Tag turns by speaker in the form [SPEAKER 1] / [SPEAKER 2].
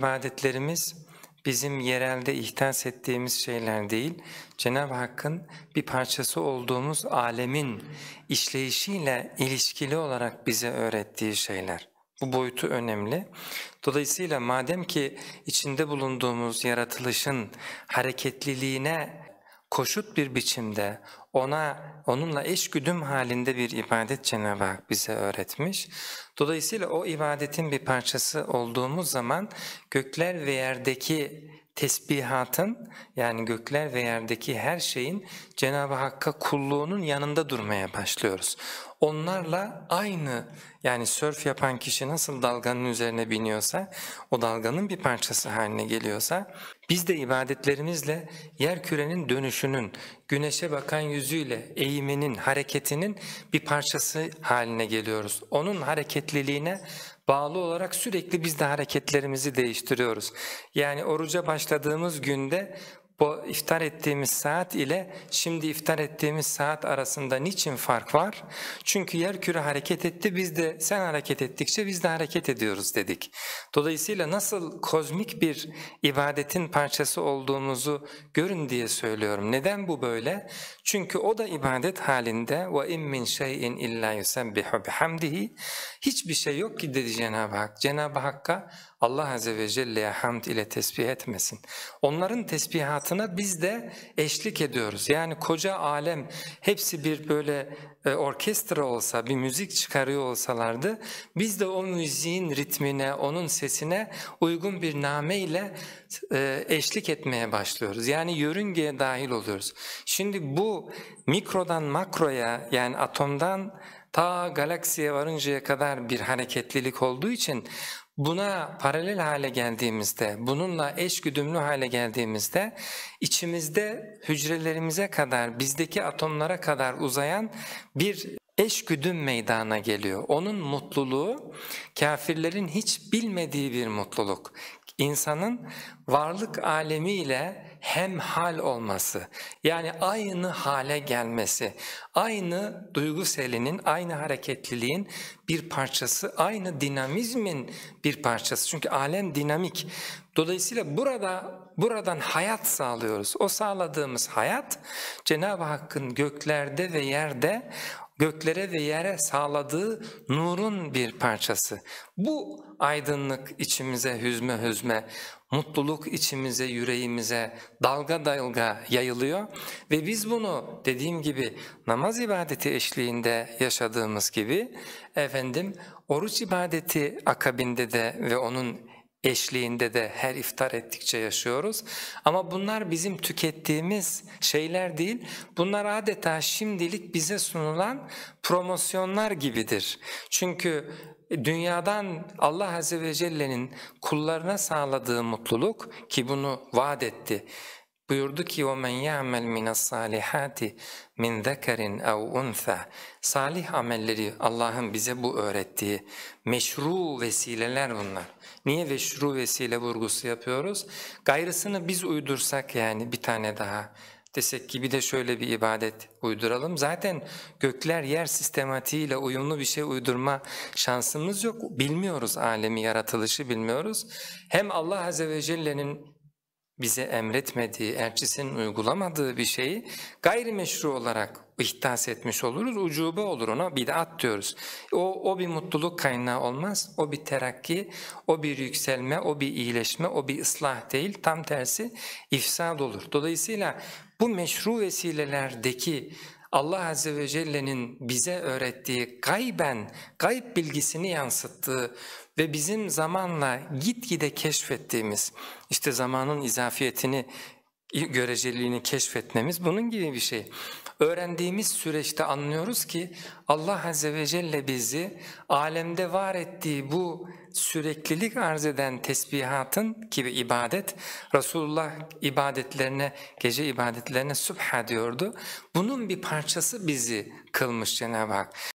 [SPEAKER 1] ibadetlerimiz bizim yerelde ihdas ettiğimiz şeyler değil, Cenab-ı Hakk'ın bir parçası olduğumuz alemin işleyişiyle ilişkili olarak bize öğrettiği şeyler. Bu boyutu önemli. Dolayısıyla madem ki içinde bulunduğumuz yaratılışın hareketliliğine koşut bir biçimde onunla eşgüdüm halinde bir ibadet Cenab-ı Hak bize öğretmiş. Dolayısıyla o ibadetin bir parçası olduğumuz zaman gökler ve yerdeki tesbihatın, yani gökler ve yerdeki her şeyin Cenab-ı Hakk'a kulluğunun yanında durmaya başlıyoruz. Onlarla aynı, yani sörf yapan kişi nasıl dalganın üzerine biniyorsa, o dalganın bir parçası haline geliyorsa, biz de ibadetlerimizle yerkürenin dönüşünün, güneşe bakan yüzüyle eğiminin, hareketinin bir parçası haline geliyoruz. Onun hareketliliğine bağlı olarak sürekli biz de hareketlerimizi değiştiriyoruz. Yani oruca başladığımız günde bu iftar ettiğimiz saat ile şimdi iftar ettiğimiz saat arasında niçin fark var? Çünkü yerküre hareket etti, biz de sen hareket ettikçe biz de hareket ediyoruz dedik. Dolayısıyla nasıl kozmik bir ibadetin parçası olduğumuzu görün diye söylüyorum. Neden bu böyle? Çünkü o da ibadet halinde وَاِنْ مِنْ شَيْءٍ اِلَّا يُسَبِّحُ بِحَمْدِهِ Hiçbir şey yok ki dedi Cenab-ı Hak. Cenab-ı Hakk'a Allah Azze ve Celle'ye hamd ile tesbih etmesin. Onların tesbihatına biz de eşlik ediyoruz. Yani koca alem hepsi bir böyle orkestra olsa, bir müzik çıkarıyor olsalardı, biz de o müziğin ritmine, onun sesine uygun bir name ile eşlik etmeye başlıyoruz. Yani yörüngeye dahil oluyoruz. Şimdi bu mikrodan makroya, yani atomdan ta galaksiye varıncaya kadar bir hareketlilik olduğu için buna paralel hale geldiğimizde, bununla eşgüdümlü hale geldiğimizde içimizde hücrelerimize kadar, bizdeki atomlara kadar uzayan bir eşgüdüm meydana geliyor. Onun mutluluğu kafirlerin hiç bilmediği bir mutluluk. İnsanın varlık alemiyle hemhal olması, yani aynı hale gelmesi, aynı duygu selinin, aynı hareketliliğin bir parçası, aynı dinamizmin bir parçası. Çünkü alem dinamik. Dolayısıyla buradan hayat sağlıyoruz. O sağladığımız hayat Cenab-ı Hakk'ın göklerde ve yerde, göklere ve yere sağladığı nurun bir parçası. Bu aydınlık içimize hüzme hüzme, mutluluk içimize, yüreğimize dalga dalga yayılıyor ve biz bunu dediğim gibi namaz ibadeti eşliğinde yaşadığımız gibi oruç ibadeti akabinde de ve onun eşliğinde de her iftar ettikçe yaşıyoruz. Ama bunlar bizim tükettiğimiz şeyler değil, bunlar adeta şimdilik bize sunulan promosyonlar gibidir. Çünkü dünyadan Allah Azze ve Celle'nin kullarına sağladığı mutluluk, ki bunu vaat etti, buyurdu ki وَمَنْ يَعْمَلْ مِنَ الصَّالِحَاتِ مِنْ ذَكَرٍ اَوْ اُنْثَى Salih amelleri Allah'ın bize bu öğrettiği meşru vesileler bunlar. Niye meşru vesile vurgusu yapıyoruz? Gayrısını biz uydursak, yani bir tane daha desek ki bir de şöyle bir ibadet uyduralım. Zaten gökler yer sistematiğiyle uyumlu bir şey uydurma şansımız yok. Bilmiyoruz, alemi yaratılışı bilmiyoruz. Hem Allah Azze ve Celle'nin bize emretmediği, elçisinin uygulamadığı bir şeyi gayrimeşru olarak ihdas etmiş oluruz, ucube olur, ona bid'at diyoruz. O bir mutluluk kaynağı olmaz, o bir terakki, o bir yükselme, o bir iyileşme, o bir ıslah değil, tam tersi ifsad olur. Dolayısıyla bu meşru vesilelerdeki Allah Azze ve Celle'nin bize öğrettiği gayb bilgisini yansıttığı ve bizim zamanla gitgide keşfettiğimiz, işte zamanın izafiyetini, göreceliğini keşfetmemiz bunun gibi bir şey. Öğrendiğimiz süreçte anlıyoruz ki Allah Azze ve Celle bizi alemde var ettiği bu süreklilik arz eden tesbihatın gibi ibadet, Resulullah ibadetlerine, gece ibadetlerine Sübha diyordu. Bunun bir parçası bizi kılmış Cenab-ı Hak.